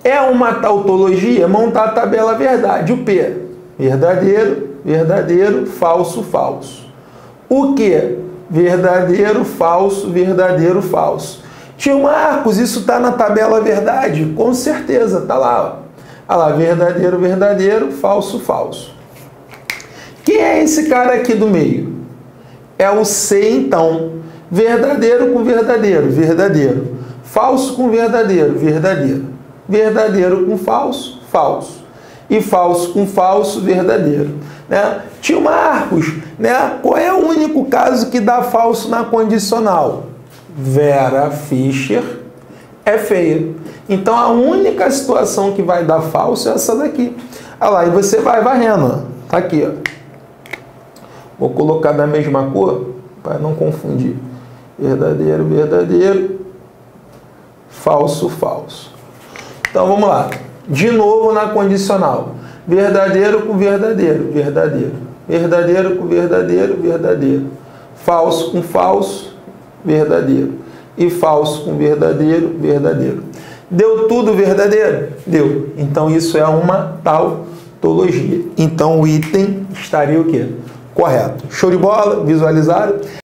É uma tautologia montar a tabela verdade. O P, verdadeiro, verdadeiro, falso, falso. O Q, verdadeiro, falso, verdadeiro, falso. Tio Marcos, isso está na tabela verdade? Com certeza, está lá. Olha lá, verdadeiro, verdadeiro, falso, falso. Quem é esse cara aqui do meio? É o C, então. Verdadeiro com verdadeiro, verdadeiro. Falso com verdadeiro, verdadeiro. Verdadeiro com falso, falso. E falso com falso, verdadeiro. Né? Tio Marcos, né? Qual é o único caso que dá falso na condicional? Vera Fischer é feia. Então a única situação que vai dar falso é essa daqui. Olha lá, e você vai varrendo. Tá aqui, ó. Vou colocar da mesma cor para não confundir. Verdadeiro, verdadeiro. Falso, falso. Então vamos lá. De novo na condicional. Verdadeiro com verdadeiro, verdadeiro. Verdadeiro com verdadeiro, verdadeiro. Falso com falso, verdadeiro. E falso com verdadeiro, verdadeiro. Deu tudo verdadeiro? Deu. Então isso é uma tautologia. Então o item estaria o quê? Correto. Show de bola? Visualizaram?